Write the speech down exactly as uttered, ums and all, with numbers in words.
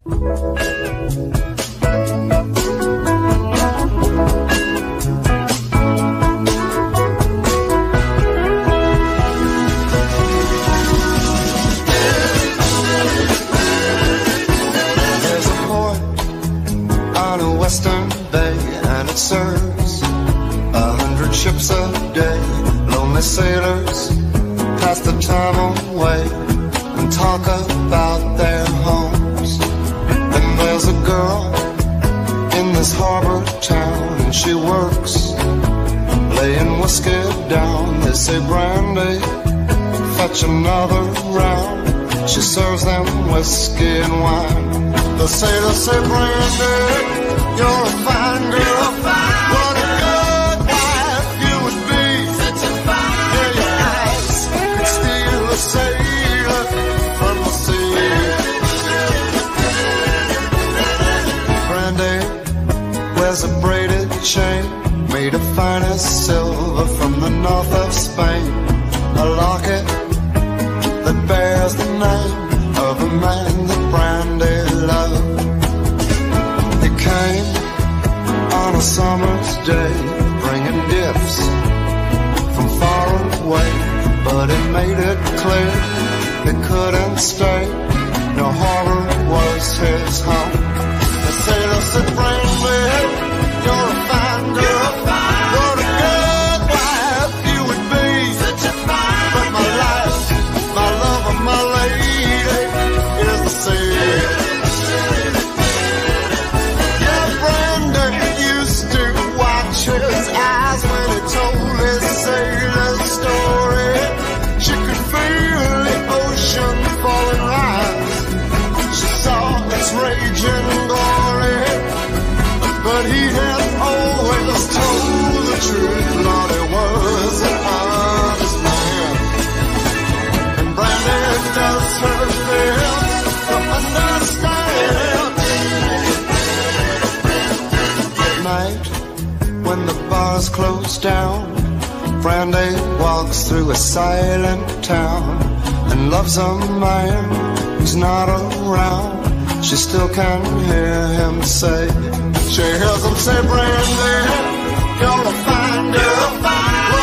Western Bay, and it serves a hundred ships a day. Lonely sailors pass the time away and talk about their homes. And there's a girl in this harbor town, and she works laying whiskey down. They say, Brandy, fetch another round. She serves them whiskey and wine. The sailors say, Brandy, you're a fine girl, what a good wife you would be. Such a fine yeah, your eyes could steal a sailor from the sea. Brandy wears a braided chain made of finest silver from the north of Spain. A locket that bears the name of a man that Brandy loved. Came on a summer's day, bringing gifts from far away, but it made it clear it couldn't stay. No harbor was his home. The sailor said, Brandy, you're a fine girl, what a good wife you would be. Such a fine but my life, my love, and my lady is the sea. His eyes when he told his sailor story. She could feel the ocean fall and rise. She saw its raging glory, but he had always told the truth. Lord, he was an honest man, and Brandy does her best to understand. At night, when the bars close down, Brandy walks through a silent town and loves a man who's not around. She still can hear him say, she hears him say, Brandy, you're a fine girl,